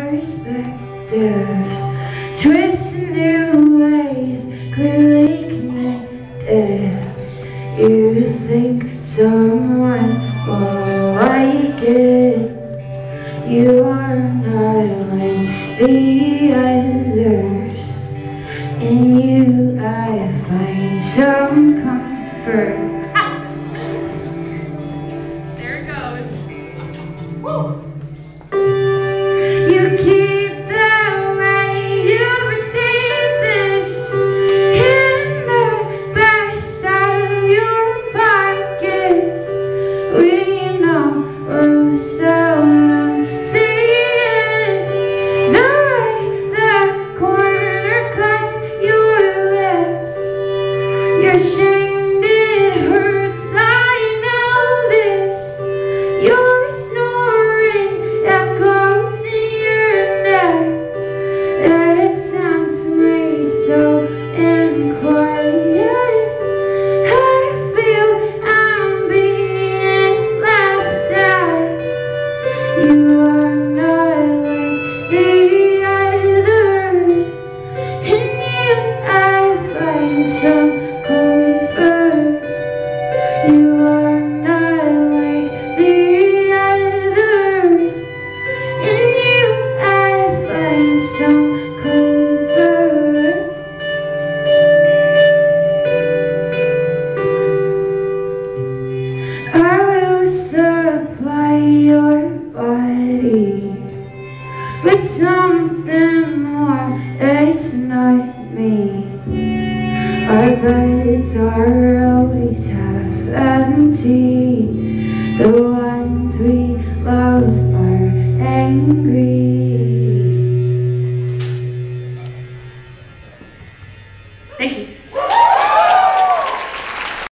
perspectives, twisting new ways, clearly connected. You think someone will like it. You are not like the others. In you I find some comfort. There it goes. Woo. You keep the way you receive this in the best of your pockets. We know we'll seldom see it. The way the corner cuts your lips. You're ashamed, it hurts, I know this. You're snoring echoes in your neck. It sounds to me so inquiet. I feel I'm being laughed at. You are not like the others. In you I find some comfort. You are not like the others. In you I find some comfort. I will supply your body with something warm. It's not me. Our beds are always half empty. The ones we love are angry. Thank you.